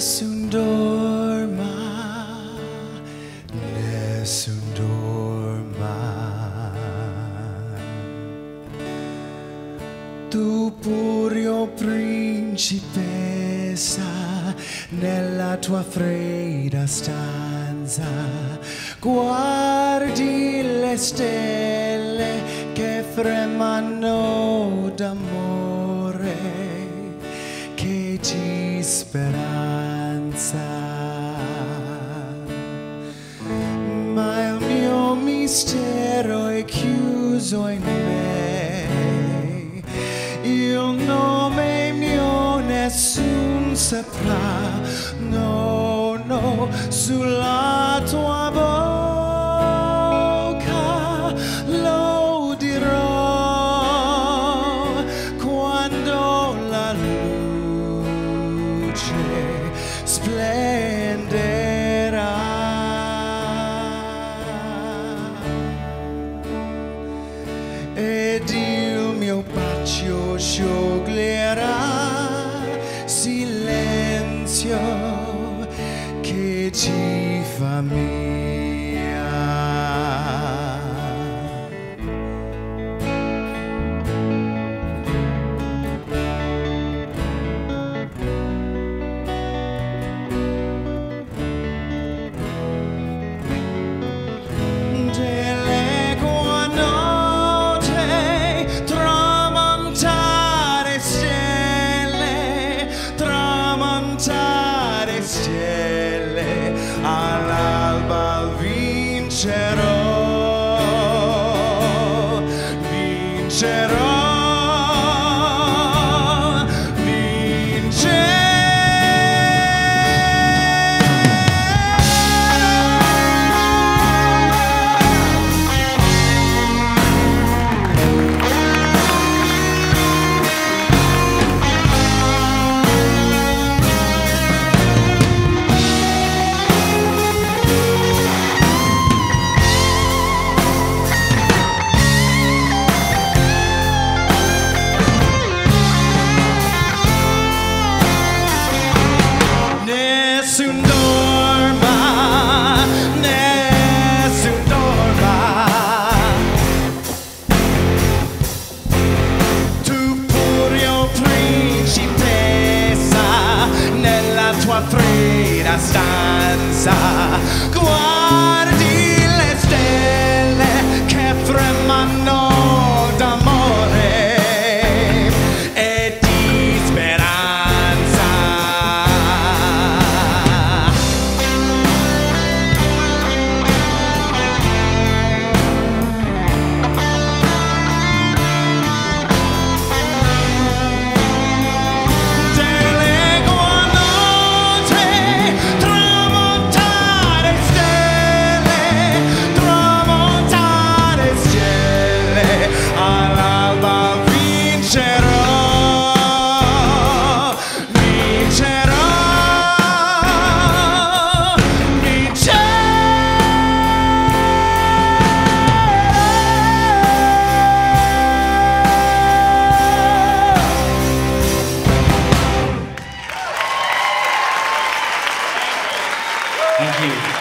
Nessun dorma, nessun dorma. Tu pure principessa nella tua fredda stanza, guardi le stelle che fremano d'amore, che di speranza. Ma il mio mistero è chiuso in me, il nome mio nessun saprà, no, no, sulla tua bocca lo dirò quando la luce splenderà. Ed il mio bacio scioglierà silenzio che ci fa mia. Stelle, all'alba vincerò, vincerò, vincerò. Nessun dorma, nessun dorma. Tu pure principessa nella tua fredda stanza, guardi le stelle che fremano d'amore e di speranza. Thank you.